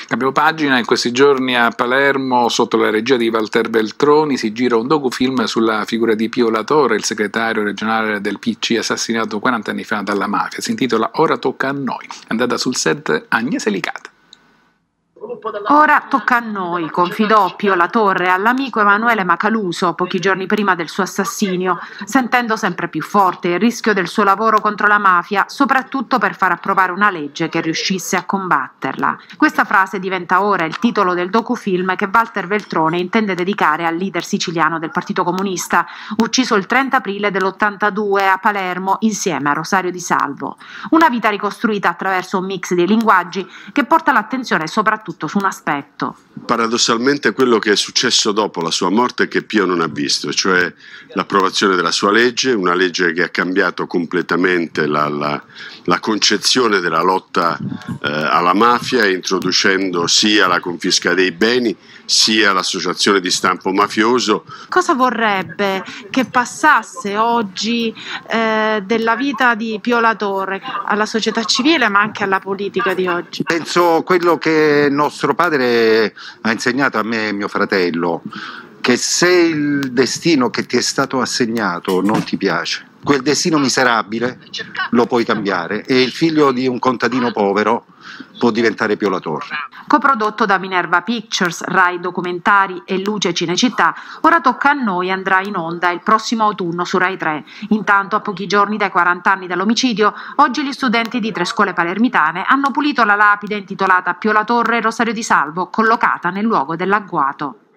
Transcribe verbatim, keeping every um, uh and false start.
Cambiamo pagina. In questi giorni a Palermo, sotto la regia di Walter Veltroni, si gira un docufilm sulla figura di Pio La Torre, il segretario regionale del P C assassinato quaranta anni fa dalla mafia. Si intitola Ora tocca a noi. È andata sul set Agnese Licata. Ora tocca a noi, confidò Pio La Torre all'amico Emanuele Macaluso pochi giorni prima del suo assassinio, sentendo sempre più forte il rischio del suo lavoro contro la mafia, soprattutto per far approvare una legge che riuscisse a combatterla. Questa frase diventa ora il titolo del docufilm che Walter Veltroni intende dedicare al leader siciliano del Partito Comunista, ucciso il trenta aprile dell'ottantadue a Palermo insieme a Rosario Di Salvo. Una vita ricostruita attraverso un mix di linguaggi che porta l'attenzione soprattutto su un aspetto. Paradossalmente quello che è successo dopo la sua morte che Pio non ha visto, cioè l'approvazione della sua legge, una legge che ha cambiato completamente la, la, la concezione della lotta eh, alla mafia, introducendo sia la confisca dei beni sia l'associazione di stampo mafioso. Cosa vorrebbe che passasse oggi eh, della vita di Pio La Torre alla società civile ma anche alla politica di oggi? Penso quello che nostro padre ha insegnato a me e mio fratello, che se il destino che ti è stato assegnato non ti piace, quel destino miserabile lo puoi cambiare e il figlio di un contadino povero può diventare Pio La Torre. Coprodotto da Minerva Pictures, Rai Documentari e Luce Cinecittà, Ora tocca a noi andrà in onda il prossimo autunno su Rai tre. Intanto, a pochi giorni dai quaranta anni dall'omicidio, oggi gli studenti di tre scuole palermitane hanno pulito la lapide intitolata Pio La Torre e Rosario Di Salvo, collocata nel luogo dell'agguato.